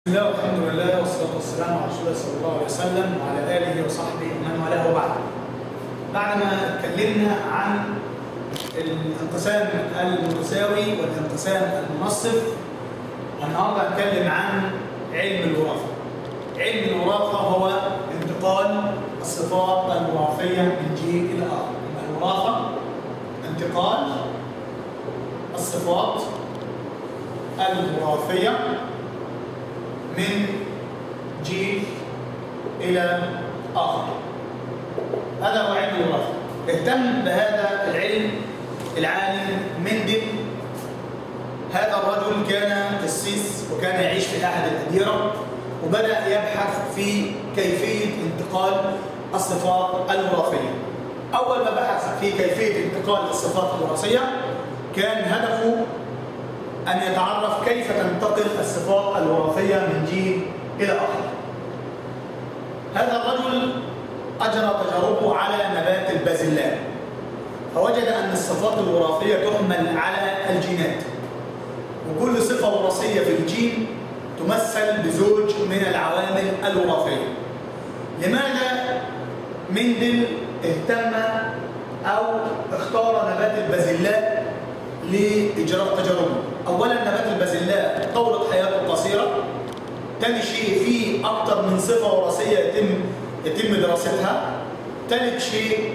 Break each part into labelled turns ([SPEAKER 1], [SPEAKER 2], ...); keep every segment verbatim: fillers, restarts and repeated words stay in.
[SPEAKER 1] بسم الله والحمد لله والصلاة والسلام على رسول الله صلى الله عليه وسلم وعلى آله وصحبه ومن والاه وبعد. بعدما اتكلمنا عن الانقسام المتساوي والانقسام المنصف، النهارده هنتكلم عن علم الوراثة. علم الوراثة هو انتقال الصفات الوراثية من جيل إلى آخر. الوراثة انتقال الصفات الوراثية من جيل إلى آخر. هذا هو علم الوراثة. اهتم بهذا العلم العالم مندل. هذا الرجل كان قسيس وكان يعيش في أحد الأديرة، وبدأ يبحث في كيفية انتقال الصفات الوراثية. أول ما بحث في كيفية انتقال الصفات الوراثية كان هدفه أن يتعرف كيف تنتقل الصفات الوراثية من جيل إلى آخر. هذا الرجل أجرى تجاربه على نبات البازلاء، فوجد أن الصفات الوراثية تحمل على الجينات، وكل صفة وراثية في الجين تمثل بزوج من العوامل الوراثية. لماذا مندل اهتم أو اختار نبات البازلاء لإجراء تجاربه؟ أولاً نبات البازلاء طولت حياته قصيرة. ثاني شيء فيه أكثر من صفة وراثية يتم يتم دراستها. ثالث شيء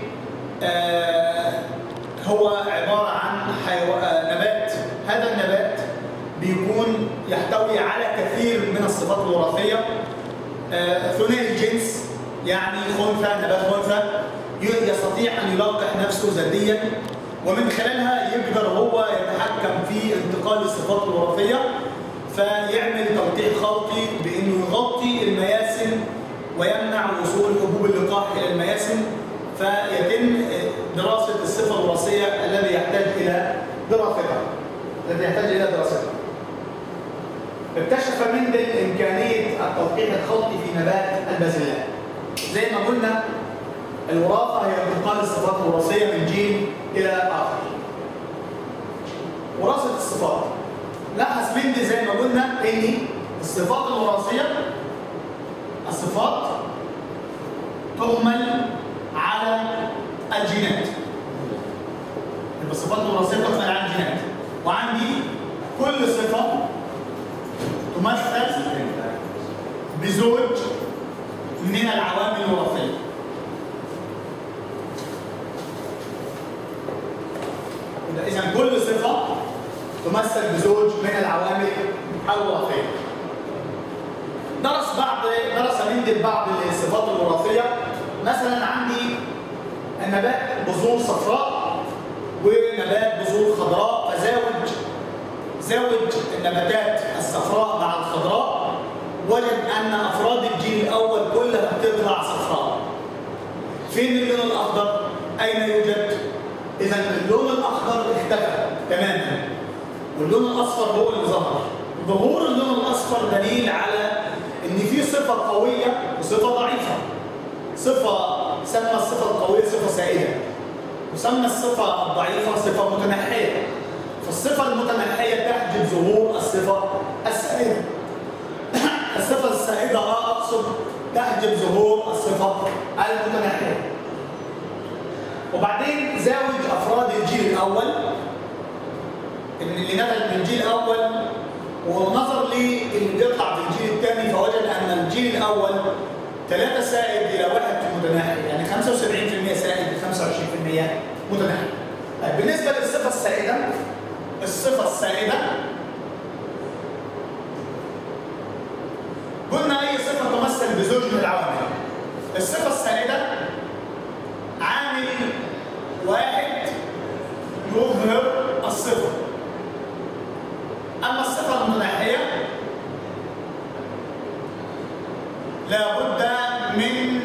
[SPEAKER 1] آه هو عبارة عن حيو... آه نبات. هذا النبات بيكون يحتوي على كثير من الصفات الوراثية. آه ثنائي الجنس، يعني خنثى، نبات خنثى، يستطيع أن يلقح نفسه ذاتياً، ومن خلالها يقدر هو يتحكم في انتقال الصفات الوراثية، فيعمل تلقيح خلطي بأنه يغطي المياسم ويمنع وصول حبوب اللقاح إلى المياسم، فيتم دراسة الصفة الوراثية الذي يحتاج إلى دراستها الذي يحتاج إلى دراستها. اكتشف مندل إمكانية التلقيح الخلطي في نبات البازلاء. زي ما قلنا الوراثة هي انتقال الصفات الوراثية من جيل إلى آخر. وراثة الصفات، لاحظ مندل زي ما قلنا إن الصفات الوراثية الصفات تهمل على الجينات. يبقى الصفات الوراثية تهمل على الجينات، وعندي كل صفة تمثل بزوج من العوامل الوراثية. إذا كل صفة تمثل بزوج من العوامل الوراثية. درس بعض درس مندل بعض الصفات الوراثية. مثلا عندي النبات بذور صفراء ونبات بذور خضراء، فزاوج زاوج النباتات الصفراء مع الخضراء، وجد أن أفراد الجيل الأول كلها بتطلع صفراء. فين اللون الأخضر؟ أين يوجد؟ إذا اللون الأخضر اختفى تماماً، واللون الأصفر هو اللي ظهر. ظهور اللون الأصفر دليل على إن في صفة قوية وصفة ضعيفة. صفة سمى الصفة القوية صفة سائدة، وسمى الصفة الضعيفة صفة متنحية. فالصفة المتنحية تحجب ظهور الصفة السائدة. الصفة السائدة آه أقصد تحجب ظهور الصفة المتنحية. وبعدين زاوج افراد الجيل الاول اللي نزل من الجيل الاول ونظر للي بيطلع في الجيل الثاني، فوجد ان الجيل الاول ثلاثة سائد الى واحد متناحي، يعني خمسة وسبعين بالمئة سائد ل خمسة وعشرين بالمئة متناحي. طيب بالنسبه للصفه السائده، الصفه السائده قلنا اي صفه تمثل بزوج من العوامل. الصفه السائده عامل واحد يظهر الصفة، أما الصفة المتناحية لابد من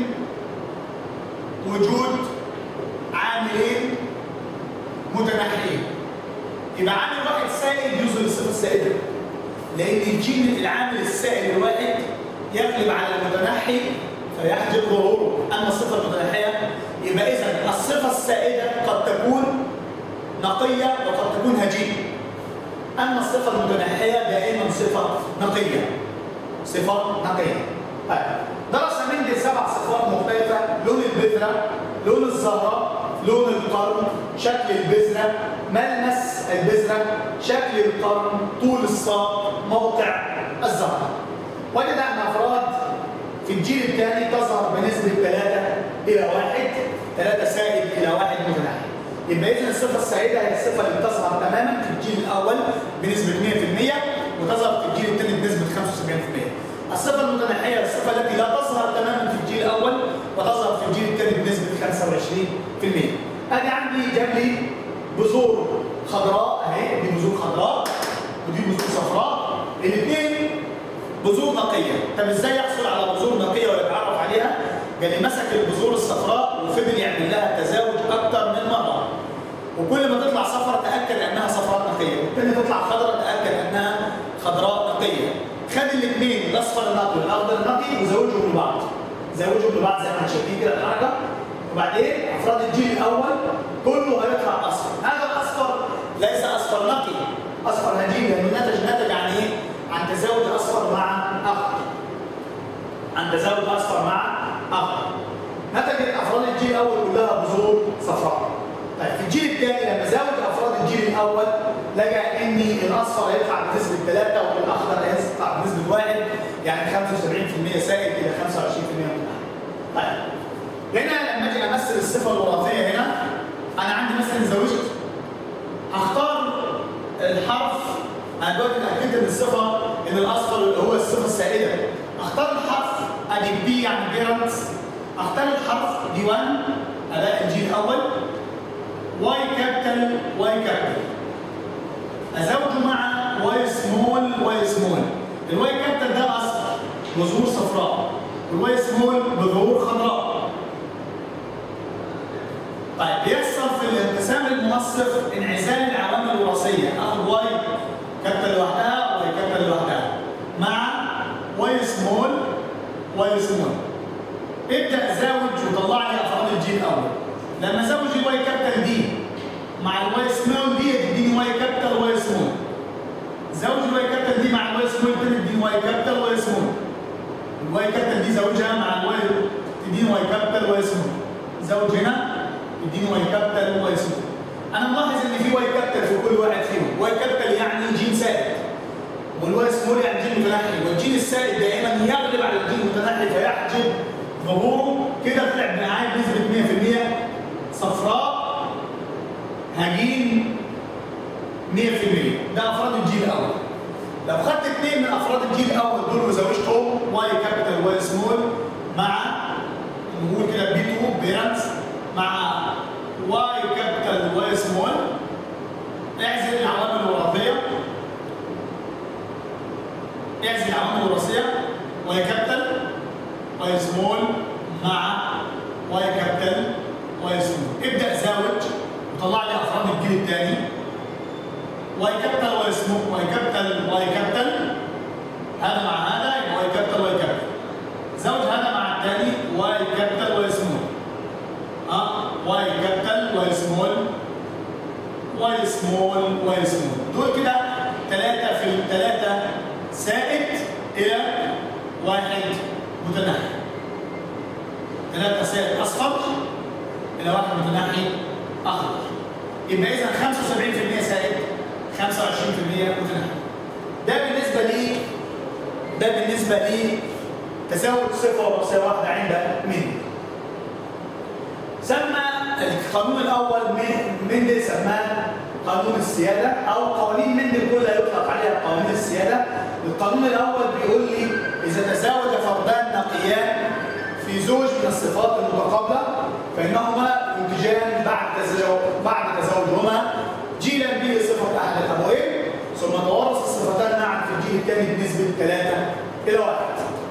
[SPEAKER 1] وجود عاملين متناحيين. يبقى عامل واحد سائد يظهر الصفة السائدة، لأن الجين العامل السائد الواحد يغلب على المتناحي فيحجب ظهوره. أما الصفة المتناحية يبقى إذا الصفة السائدة قد تكون نقية وقد تكون هجينة، أما الصفة المتناحية دائما صفة نقية. صفة نقية. طيب درس مندل سبع صفات مختلفة: لون البذرة، لون الزهرة، لون القرن، شكل البذرة، ملمس البذرة، شكل القرن، طول الساق، موقع الزهرة. وجد أن أفراد في الجيل الثاني تظهر بنسبة ثلاثة إلى واحد، ثلاثة سائد إلى واحد متناحي. يبقى إذن الصفة السائدة هي الصفة اللي بتظهر تماما في الجيل الأول بنسبة مئة في المئة، وتظهر في الجيل الثاني بنسبة خمسة وسبعين في المئة. الصفة المتناحية هي الصفة التي لا تظهر تماما في الجيل الأول وتظهر في الجيل الثاني بنسبة خمسة وعشرين في المئة. أنا عندي جاب لي بذور خضراء أهي، دي بذور خضراء ودي بذور صفراء، الاثنين بذور نقية. طب ازاي يحصل على بذور نقية ويتعرف عليها؟ قال لي مسك البذور الصفراء وفضل يعمل لها تزاوج أكثر من مرة، وكل ما تطلع صفراء تأكد أنها صفراء نقية، والثانية تطلع خضراء تأكد أنها خضراء نقية. خد الاثنين الأصفر النقي والأخضر النقي وزوجهم لبعض. زوجهم لبعض زي ما احنا شايفين كده الحركة، وبعدين أفراد الجيل الأول كله هيطلع أصفر. هذا الأصفر ليس أصفر نقي، أصفر هجين، لأنه نتج نتج عن إيه؟ عن تزاوج أصفر مع أخضر. عن تزاوج أصفر مع أخضر. نتجت أفراد الجيل الأول كلها بذور صفراء. طيب في الجيل الثاني لما زاوج أفراد الجيل الأول لقى إن الأصفر هيطلع بنسبة ثلاثة والأخضر هيطلع بنسبة واحد، يعني خمسة وسبعين في المئة سائد إلى خمسة وعشرين في المئة متناحي. طيب هنا لما أجي أمثل الصفة الوراثية هنا، أنا عندي مثلا زوجت، هختار الحرف. أنا دلوقتي اتأكدت من الصفة إن الأصفر اللي هو الصفة السائدة. أختار الحرف أدي بي يعني بيرنتس، أختار الحرف دي واحد أداء الجيل الأول، واي كابيتال واي كابيتال، أزوجه مع واي سمول واي سمول. الواي كابيتال ده أصفر بذور صفراء، والواي سمول بذور خضراء. طيب بيحصل في الانقسام المنصف انعزال العوامل الوراثية، آخد واي كابيتال لوحدها واي كابيتال لوحدها مع واي سمول واي سمول. ابدأ زاوج وطلع لي أفراد الجيل الأول. لما زوج الواي كابيتال دي مع الواي سمول دي تديني واي كابيتال واي سمول. زوج الواي كابيتال دي مع الواي سمول تديني واي كابيتال واي سمول. الواي كابيتال دي زوجها مع الواي تديني واي كابيتال واي سمول. زوج هنا تديني واي كابيتال واي سمول. أنا ملاحظ إن في واي كابيتال في كل واحد فيهم. واي كابيتال يعني جين سائد، والواي سمول يعني جين متناحي، والجين السائد دائما يغلب على الجين المتناحي فيحجب ظهوره. كده طلع معايا بنسبة مئة في المئة صفراء هجين مئة في المئة. ده أفراد الجيل الأول. لو خدت اثنين من أفراد الجيل الأول دول وزوجتهم واي كابيتال واي سمول مع نقول كده بي اتنين بيرنتس مع واي كابيتال واي سمول، اعزل العوامل الوراثية. اعزل العوامل الوراثية واي كابيتال واي سمول مع واي كابيتال واي سمول. ابدأ زاوج وطلع لي أفراد الجيل الثاني. واي كابيتال واي سمول، واي كابيتال واي كابيتال، هذا مع هذا يبقى واي كابيتال واي كابيتال. زوج هذا مع الثاني واي كابيتال واي سمول. اه واي كابيتال واي سمول واي سمول واي سمول. دول كده ثلاثة في ثلاثة سائد إلى واحد متناحي. ثلاثة سائد أصفر إلى واحد متناحي أخضر. يبقى إذا خمسة وسبعين في المئة سائد، خمسة وعشرين في المئة متناحي. ده بالنسبة لي ده بالنسبة لي تزاوج صفة وراثية واحدة عند مندل. سمى القانون الأول من مندل سماه قانون السيادة، أو قوانين مندل كلها يطلق عليها قوانين السيادة. القانون الأول بيقول لي إذا تزاوج فردان نقيان في زوج من الصفات المتقابلة فإنهما ينتجان بعد تزاوج بعد تزاوجهما جيلا به صفة أحد الأبوين، ثم توارث الصفتان معا في الجيل الثاني بنسبة ثلاثة إلى واحد.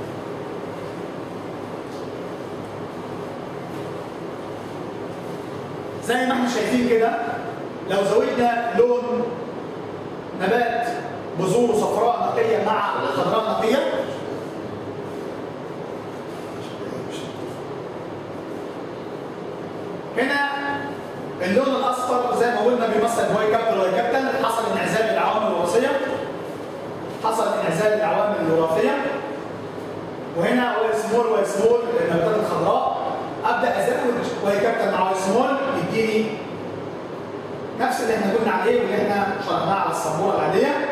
[SPEAKER 1] زي ما احنا شايفين كده، لو زودنا لون نبات بذور صفراء نقية مع خضراء نقية، هنا اللون الاصفر زي ما قلنا بيمثل واي كابيتال واي كابيتال. حصل انعزال العوامل الوراثيه، حصل انعزال العوامل الوراثيه. وهنا واي سمول واي سمول النباتات الخضراء، ابدا ازود واي كابيتال مع واي سمول يديني نفس اللي احنا قلنا عليه واللي احنا شرحناه على السبوره العاديه.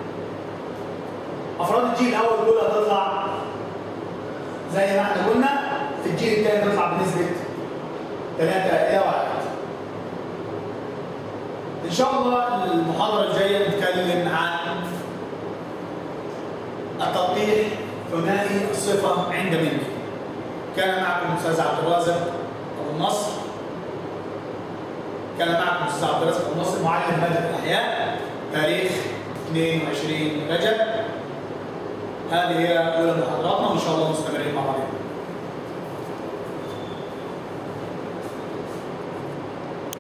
[SPEAKER 1] افراد الجيل الاول دول هتطلع زي ما احنا قلنا، في الجيل الثاني تطلع بنسبه ثلاثة إلى واحد. ان شاء الله المحاضره الجايه نتكلم عن التلقيح ثنائي الصفه عند مني. كان معكم الاستاذ عبد الرازق ابو النصر. كان معكم الاستاذ عبد الرازق ابو النصر معلم ماده الاحياء، تاريخ اثنين وعشرين رجب. هذه هي اولى محاضراتنا وان شاء الله مستمرين مع بعضنا.